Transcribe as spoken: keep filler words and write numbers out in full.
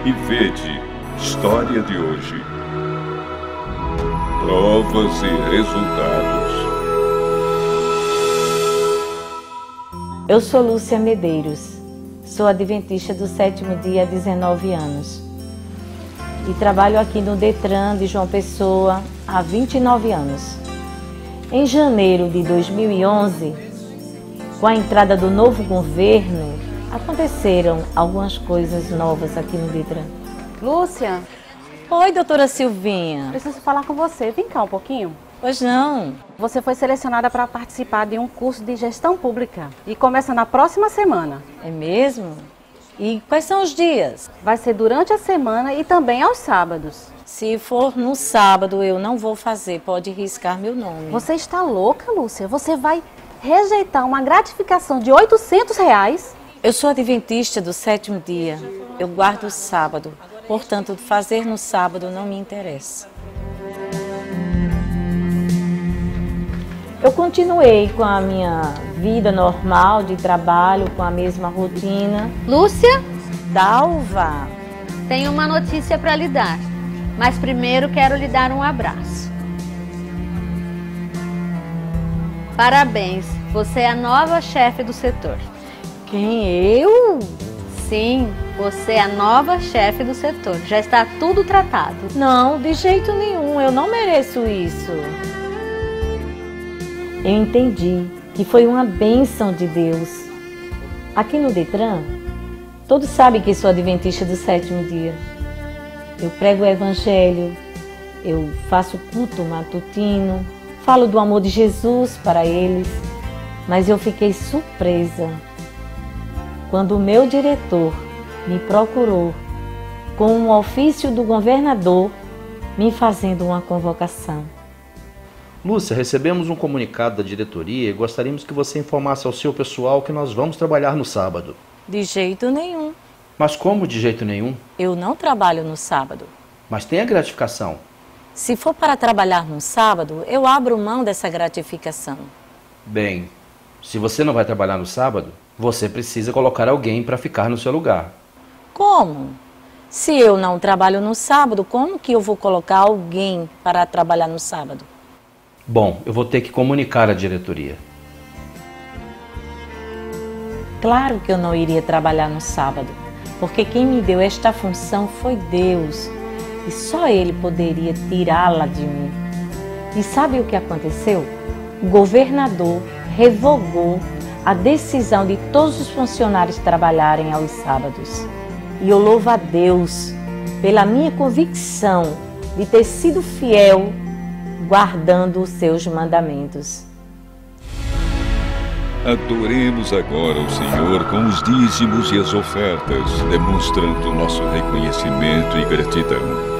e vede história de hoje. Provas e resultados. Eu sou Lúcia Medeiros, sou adventista do sétimo dia há dezenove anos e trabalho aqui no Detran de João Pessoa há vinte e nove anos. Em janeiro de dois mil e onze, com a entrada do novo governo, aconteceram algumas coisas novas aqui no Detran. Lúcia, Oi, doutora Silvinha. preciso falar com você. Vem cá um pouquinho. Pois não. Você foi selecionada para participar de um curso de gestão pública e começa na próxima semana. É mesmo? E quais são os dias? Vai ser durante a semana e também aos sábados. Se for no sábado, eu não vou fazer, pode riscar meu nome. Você está louca, Lúcia? Você vai rejeitar uma gratificação de oitocentos reais? Eu sou adventista do sétimo dia, eu guardo o sábado, portanto, fazer no sábado não me interessa. Eu continuei com a minha vida normal de trabalho, com a mesma rotina. Lúcia, Dalva, tenho uma notícia para lhe dar, mas primeiro quero lhe dar um abraço. Parabéns, você é a nova chefe do setor. quem eu? Sim, você é a nova chefe do setor, já está tudo tratado. Não, de jeito nenhum, eu não mereço isso. Eu entendi que foi uma bênção de Deus. Aqui no Detran, todos sabem que sou adventista do sétimo dia. Eu prego o evangelho, eu faço culto matutino, falo do amor de Jesus para eles, mas eu fiquei surpresa quando o meu diretor me procurou com um ofício do governador me fazendo uma convocação. Lúcia, recebemos um comunicado da diretoria e gostaríamos que você informasse ao seu pessoal que nós vamos trabalhar no sábado. De jeito nenhum. Mas como de jeito nenhum? Eu não trabalho no sábado. Mas tem a gratificação. Se for para trabalhar no sábado, eu abro mão dessa gratificação. Bem, se você não vai trabalhar no sábado, você precisa colocar alguém para ficar no seu lugar. Como? Se eu não trabalho no sábado, como que eu vou colocar alguém para trabalhar no sábado? Bom, eu vou ter que comunicar à diretoria. Claro que eu não iria trabalhar no sábado, porque quem me deu esta função foi Deus, e só Ele poderia tirá-la de mim. E sabe o que aconteceu? O governador revogou a decisão de todos os funcionários trabalharem aos sábados. E eu louvo a Deus pela minha convicção de ter sido fiel guardando os seus mandamentos. Adoremos agora o Senhor com os dízimos e as ofertas, demonstrando nosso reconhecimento e gratidão.